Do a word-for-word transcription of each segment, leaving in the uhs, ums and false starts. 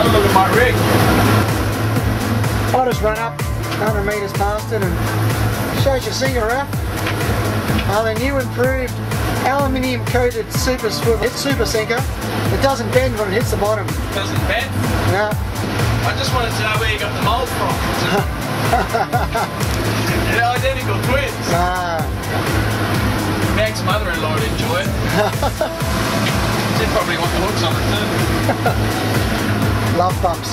Have a look at my rig. I just run up one hundred metres past it and shows your sinker wrap. Uh, the new improved aluminium coated super swivel. It's super sinker. It doesn't bend when it hits the bottom. Doesn't bend? No. I just wanted to know where you got the mould from. They're identical twins. Ah. Meg's mother-in-law would enjoy it. She'd probably want the hooks on it too. Love bumps.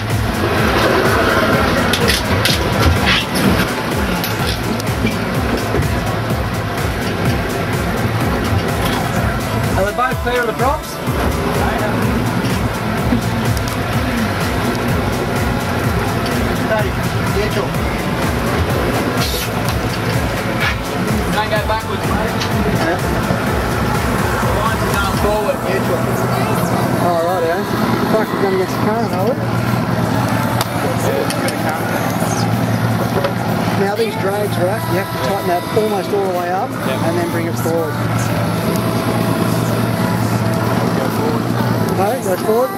Are they both clear of the props? Gentle. Don't go backwards, mate. Yeah. The lines are going forward. Gentle. Oh, right, yeah. Fuck, we're going against the current, are we? Now these drags, right, you have to tighten that almost all the way up, yep, and then bring it forward. Go forward. Okay, go forward.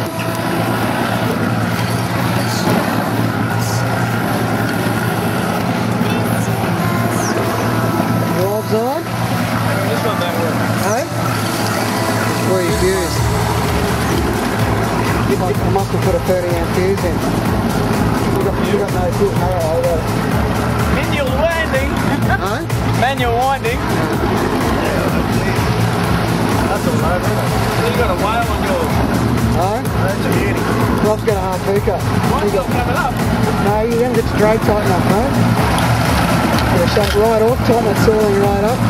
Drives on. This one don't work. Hey? Where are your fuse? I must have put a thirty amp fuse in. You got, you got no fuse, no, I got it. Manual winding. Huh? Manual winding. That's a low. You got a whale on yours. Huh? That's a beauty. Rob's got a hard puka. Mine's not coming up. No, you haven't got the drag tighten up, mate. Yeah, shut it right off, tighten that sealing right up.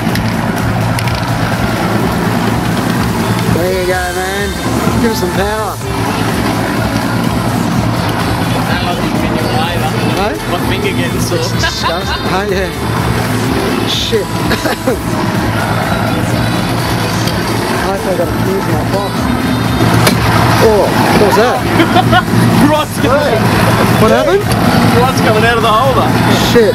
There you go, man. Give us some power. Hey? My finger getting sore. It's disgusting. Oh, yeah. Shit. I think I got a fuse in my box. Oh, what was that? Rod's coming. What happened? Rod's coming out of the holder. Shit.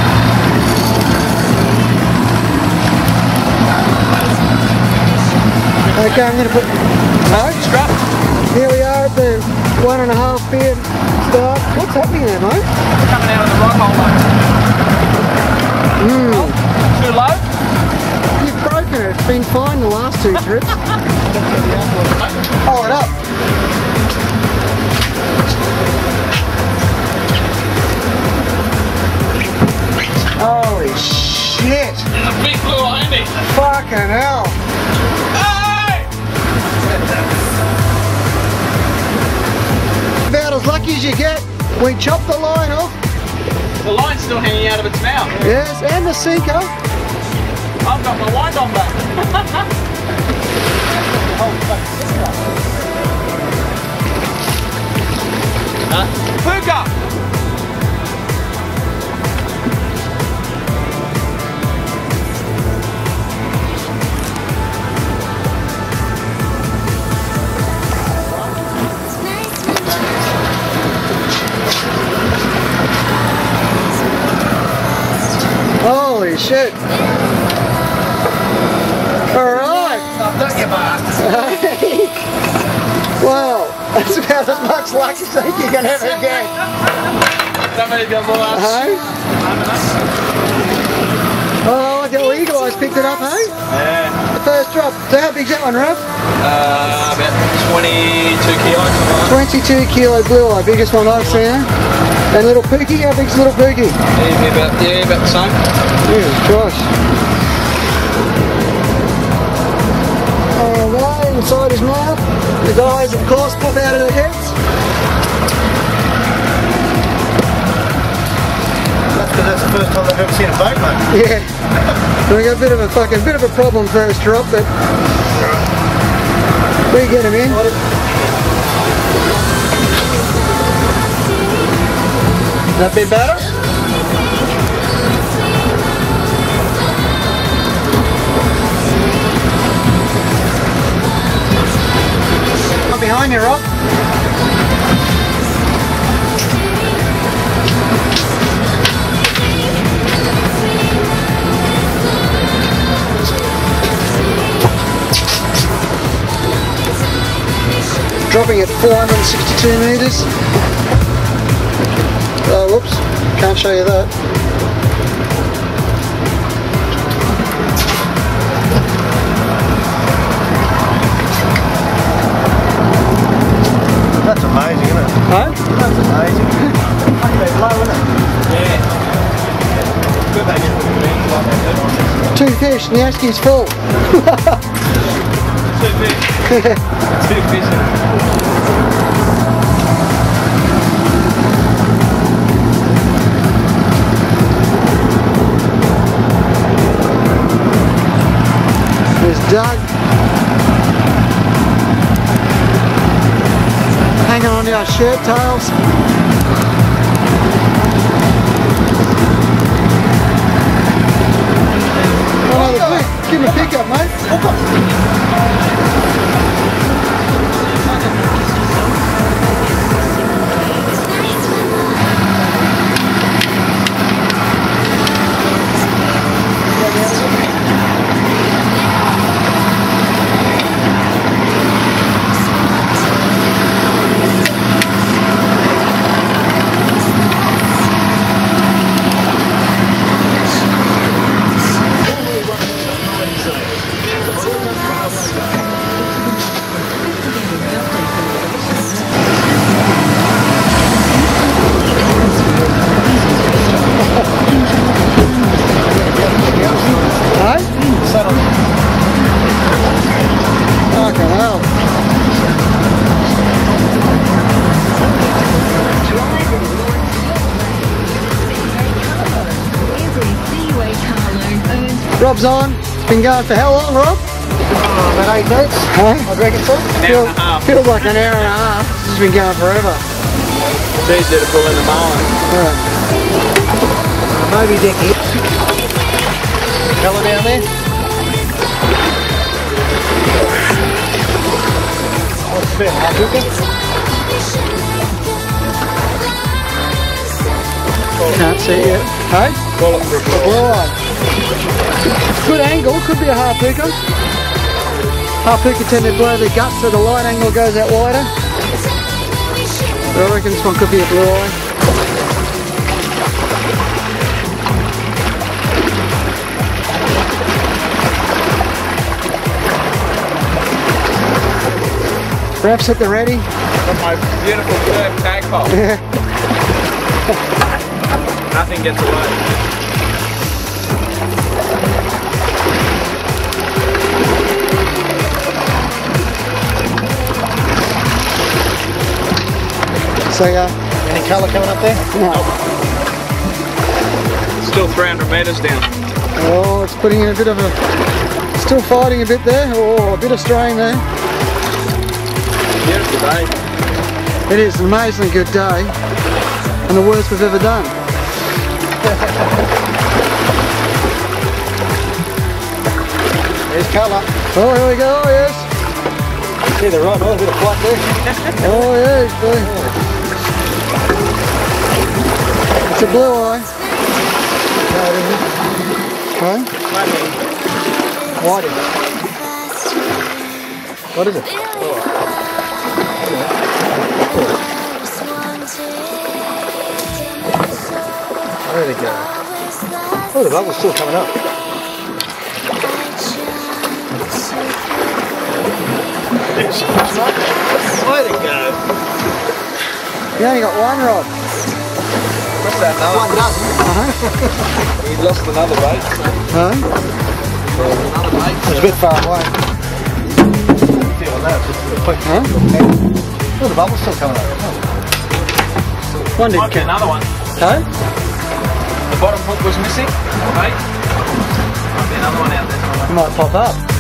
Okay, I'm going to put... No? Strap. Here we are at the one and a half beer start. What's happening there, mate? Coming out of the rock holder. Mm. Oh, too low? You've broken it. It's been fine the last two trips. Hold it up. Holy shit. There's a big blue landing. Fucking hell. Hey! About as lucky as you get. We chopped the line off. The line's still hanging out of its mouth. Yes, and the sinker. I've got my wind on back. Huh? Puka! Holy shit. Alright. Don't you bastard. Wow, that's about as much luck as I think you're going to ever get. Somebody's got more luck. Hey? Oh, I well, you guys picked it up, hey? Yeah. The first drop. So how big's that one, Ruff? Uh, about twenty-two kilos. twenty-two kilo blue eye, biggest one I've seen. And little Pookie, how big's little Pookie? Yeah, about, yeah, about the same. Jesus Christ. Oh, there, inside his mouth. His eyes, of course, pop out of their heads. That's because that's the first time I've ever seen a boat, mate. Yeah. We got a bit of a fucking bit of a problem first drop, but we get him in. That bit better? I'm behind you, Rob. dropping at four hundred sixty-two metres. Oh, whoops, can't show you that. That's amazing, isn't it? Huh? That's amazing. That's low, isn't it? Yeah. Good they get the beans like that. Two fish, and the Askey's full. Two fish. Two fish. There's Doug. Hanging on to our shirt tails. Another pick. Give him a pick up, mate. Rob's on. It's been going for how long, Rob? Oh, about eight minutes. Huh? I reckon so. An hour and a half. Feels like an hour and a half. This has been going forever. It's easy to pull in the mine. Right. Maybe Dickie. Colour down there. What's the bit? Half Can't see it yet. Hey? Call it for a Blue eye. Good angle, could be a harpooker. Harpooker tend to blow the gut so the light angle goes out wider. But I reckon this one could be a blue eye. Wraps at the ready. Got my beautiful curved tag pole. Yeah. Nothing gets away. So yeah. Any colour coming up there? No. Still three hundred metres down. Oh, it's putting in a bit of a... Still fighting a bit there. Oh, a bit of strain there. Beautiful day. It is an amazingly good day. And the worst we've ever done. There's colour. Oh, here we go, oh, yes. See the rod, oh, a bit of flight there. Oh, yes. Boy. It's a blue eye. Okay. Whiting. What is it? There we go. Oh, the bubble's still coming up. Way to go. You only got one rod. What's that? Another One dozen. Uh-huh. We lost another bait. Huh? Another bait. It's a bit far away. Feel that, just a quick. Huh? Oh, the bubble's still coming up. One did Might be another one. Huh? The bottom hook was missing. Bait. Might be another one out there somewhere. Might pop up.